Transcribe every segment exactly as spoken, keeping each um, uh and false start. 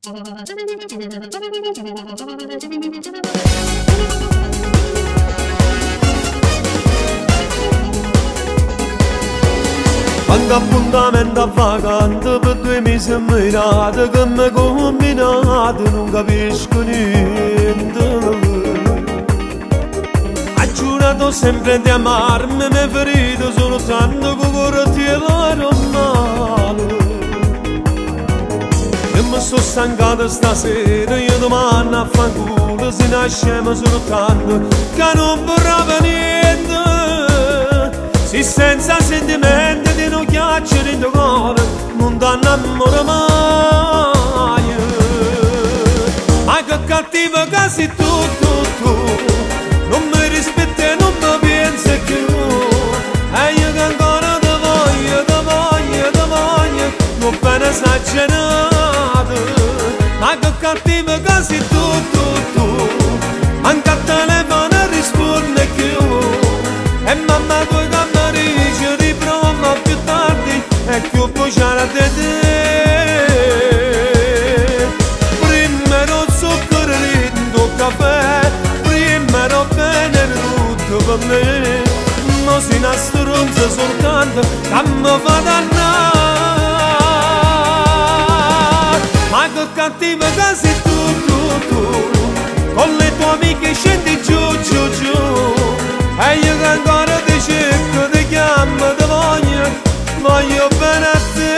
Quando appuntamento vacante per due mesi mirate che mi combinate non capisco niente. Ha giurato sempre di amarmi, mi è ferito soltanto con corti e l'ero male. E mi sto stancato stasera, io domani a fanculo si nascemo soltanto che non vorrà niente. Se senza sentimento di non chiacchiere in tuo cuore non ti innamoro mai. Ma che cattivo che sei tu, tu, tu, non mi rispetti e non mi pensi più. E io che ancora ti voglio, ti voglio, ti voglio, non bene esagerato. Ma che cattivo che sei tu, tu, tu, anche a telefono risponde più. E mamma tua camerice riprova più tardi e più buciare di te. Prima ero zucchero dentro caffè, prima ero bene tutto per me. Ma si nasconde soltanto che mi fa dannare. Ma che cattiva che sei tu, tu, tu, con le tue amiche scendi giù, giù, giù. E io che ancora ti cerco, ti chiamo, ti voglio, voglio bene a te.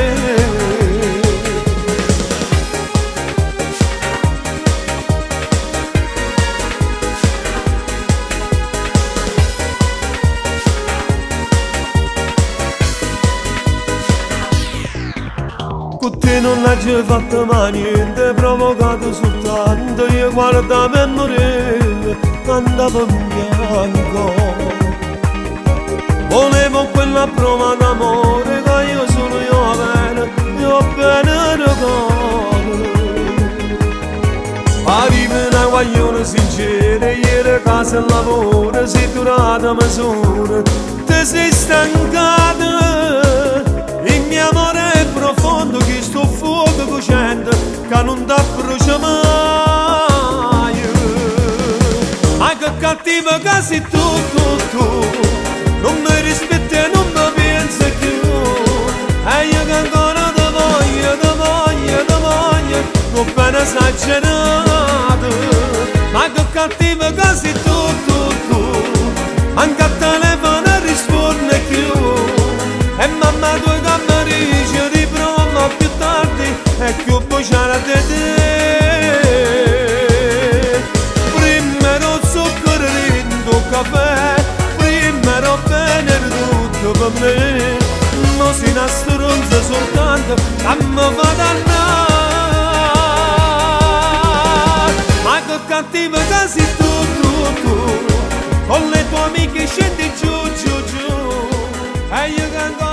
Con te non hai già fatto mai niente, provocato soltanto, io guardavo e morivo, andavo in bianco. Volevo quella prova d'amore che io sono io bene, io bene ricordo. Arriva una guaglione sincera, ieri a casa e lavoro, sei durata misura, te sei stancata. Il mio amore è profondo, che sto fuoco cocente, che non ti brucia mai. Ma che cattivo che sei tu, tu, tu, non mi rispetti e non mi pensi più. E io che ancora ti voglio, ti voglio, ti voglio, non bene esagerato. Ma che cattivo che sei tu, tu, tu, anche a telefono risponde più. E mamma tua camerice riprova più tardi e più buciare di te. Prima ero zucchero dentro caffè, prima ero bene tutto per me. Ma si nasconde soltanto che mi fa dannare. Ma che cattivo che sei tu, tu, tu, con le tue amiche scendi giù, giù, giù. E io che